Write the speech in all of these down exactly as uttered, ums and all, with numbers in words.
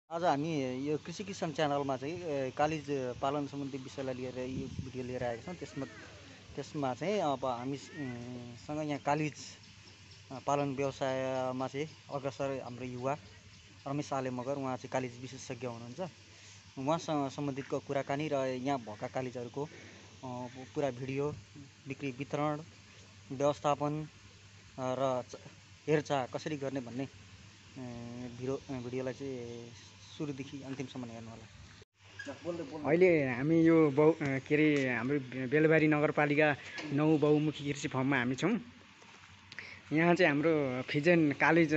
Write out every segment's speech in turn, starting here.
आज हामी यो कृषि किसान च्यानलमा चाहिँ ए, कालिज पालन सम्बन्धी विषयलाई लिएर यो भिडियो लिएर आएका छौँ। त्यसमा त्यसमा चाहिँ अब हामीसँग यहाँ कालिज पालन व्यवसायमा चाहिँ अग्रसर हाम्रो युवा रमेश आले मगर, उहाँ चाहिँ कालिज विशेषज्ञ हुनुहुन्छ। उहाँसँग सम्बन्धितको कुराकानी र यहाँ भएका कालिजहरूको पुरा भिडियो, बिक्री वितरण, व्यवस्थापन र हेरचाह कसरी गर्ने भन्ने भिडियो भिडियोलाई चाहिँ सुरुदेखि अन्तिमसम्म हेर्नु होला। अहिले हामी यो बहु के अरे हाम्रो बेलबारी नगरपालिका नौ बहुमुखी कृषि फर्ममा हामी छौँ। यहाँ चाहिँ हाम्रो फिजेन कालिज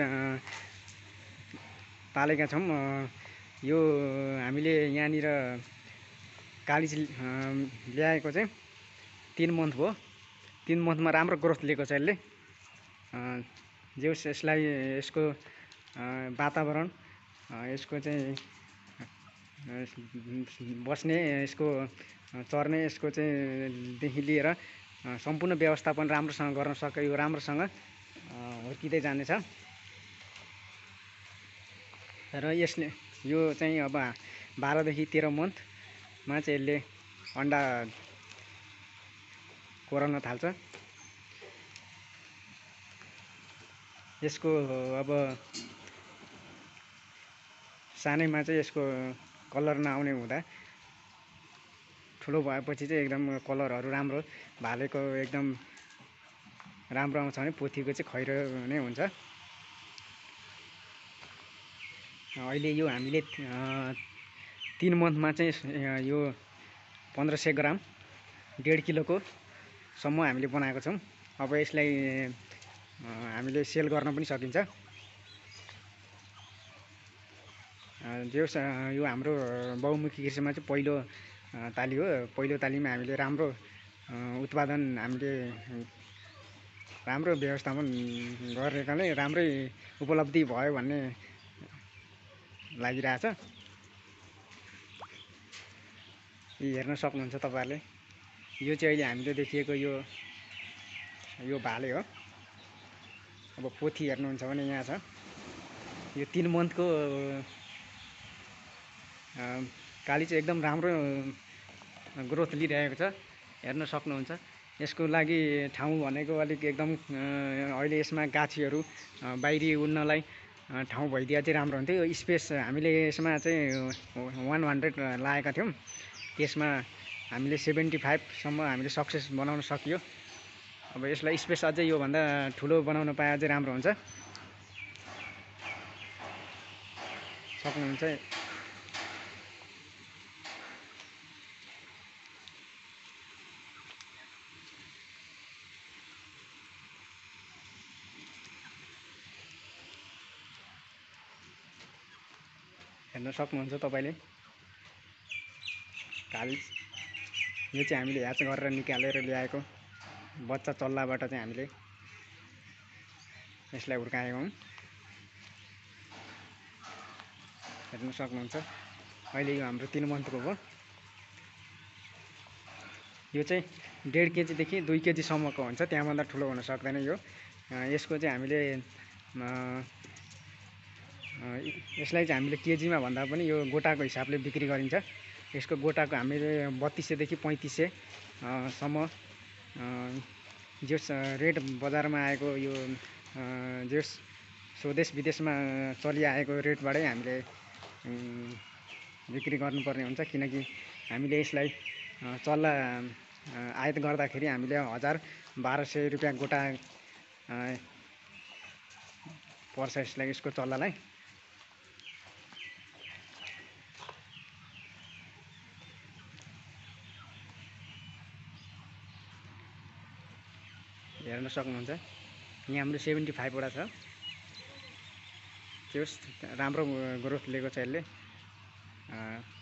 पालेका छौँ। यो हामीले यहाँनिर कालिज ल्याएको चाहिँ तिन मन्थ भयो। तिन मन्थमा राम्रो ग्रोथ लिएको छ यसले। जो यसलाई यसको वातावरण, यसको चाहिँ बस्ने, यसको चर्ने, यसको चाहिँ देखि लिएर सम्पूर्ण व्यवस्थापन राम्रोसँग गर्न सक्यो। यो राम्रोसँग हुर्किँदै जानेछ र यसले यो चाहिँ अब बाह्रदेखि तेह्र मन्थमा चाहिँ यसले अन्डा कोराउन थाल्छ। यसको अब सानैमा चाहिँ यसको कलर नआउने हुँदा ठुलो भएपछि चाहिँ एकदम कलरहरू राम्रो भालेको एकदम राम्रो आउँछ भने पोथीको चाहिँ खैरो नै हुन्छ। अहिले यो हामीले तिन मन्थमा चाहिँ यो पन्ध्र सय ग्राम डेढ किलोको सम्म हामीले बनाएको छौँ। अब यसलाई हामीले सेल गर्न पनि सकिन्छ। जो यो हाम्रो बहुमुखी कृषिमा चाहिँ पहिलो ताली हो। पहिलो तालीमा हामीले राम्रो उत्पादन, हामीले राम्रो व्यवस्थापन गरेकाले राम्रै उपलब्धि भयो भन्ने लागिरहेछ। हेर्न सक्नुहुन्छ तपाईँहरूले। यो चाहिँ अहिले हामीले देखिएको यो यो भाले हो। अब पोथी हेर्नुहुन्छ भने यहाँ छ। यो तिन मन्थको काली चाहिँ एकदम राम्रो ग्रोथ लिइरहेको छ, हेर्न सक्नुहुन्छ। यसको लागि ठाउँ भनेको अलिक एकदम अहिले यसमा गाछीहरू बाहिरी उड्नलाई ठाउँ भइदिए चाहिँ राम्रो हुन्थ्यो। यो स्पेस हामीले यसमा चाहिँ वान हन्ड्रेड लगाएका थियौँ। त्यसमा हामीले सेभेन्टी फाइभसम्म हामीले सक्सेस बनाउन सकियो। अब यसलाई स्पेस अझै योभन्दा ठुलो बनाउन पाए चाहिँ राम्रो हुन्छ। सक्नुहुन्छ हेर्न सक्नुहुन्छ तपाईँले। कालिज यो चाहिँ हामीले ह्याच गरेर निकालेर ल्याएको बच्चा चल्लाबाट चाहिँ हामीले यसलाई हुर्काएको हौँ। हेर्न सक्नुहुन्छ। अहिले यो हाम्रो तिन मन्थको हो। यो चाहिँ डेढ केजीदेखि दुई केजीसम्मको हुन्छ, त्यहाँभन्दा ठुलो हुन सक्दैन यो। यसको चाहिँ हामीले यसलाई चाहिँ हामीले केजीमा भन्दा पनि यो गोटाको हिसाबले बिक्री गरिन्छ। यसको गोटाको हामीले बत्तिस सयदेखि पैँतिस सयसम्म जस रेट बजारमा आएको यो जस स्वदेश विदेशमा चलिआएको रेटबाटै हामीले बिक्री गर्नुपर्ने हुन्छ। किनकि हामीले यसलाई चल्ला आयात गर्दाखेरि हामीले हजार बाह्र सय रुपियाँ गोटा पर्छ यसलाई, यसको चल्लालाई। हेर्न सक्नुहुन्छ। यहाँ हाम्रो सेभेन्टी फाइभवटा छ। त्यो राम्रो ग्रोथ लिएको छ यसले।